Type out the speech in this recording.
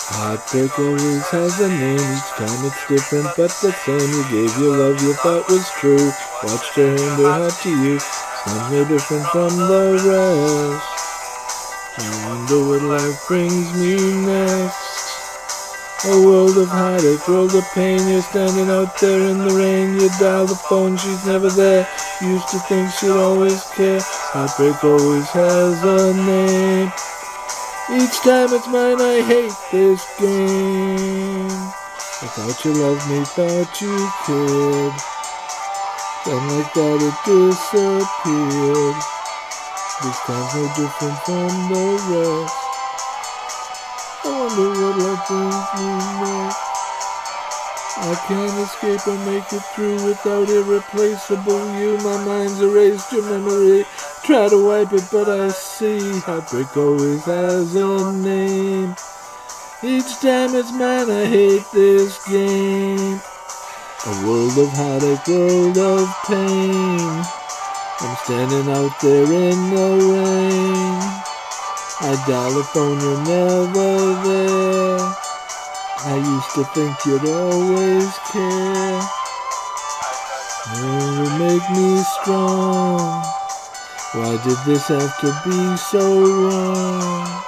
Heartbreak always has a name, each time it's different but the same. You gave your love you thought was true, watched her hand her heart to you. Somewhere different from the rest. I wonder what life brings me next. A world of heartache, world of pain. You're standing out there in the rain. You dial the phone, she's never there. Used to think she'd always care. Heartbreak always has a name. Each time it's mine, I hate this game. I thought you loved me, thought you cared. Then like that it disappeared. This time's no different from the rest. I wonder what life brings me next. I can't escape or make it through without irreplaceable you. My mind's erased your memory. Try to wipe it, but I see heartbreak always has a name. Each time it's mine, I hate this game. A world of heartache, world of pain. I'm standing out there in the rain. I dial the phone, you're never there. I used to think you'd always care. You would make me strong. Why did this have to be so wrong?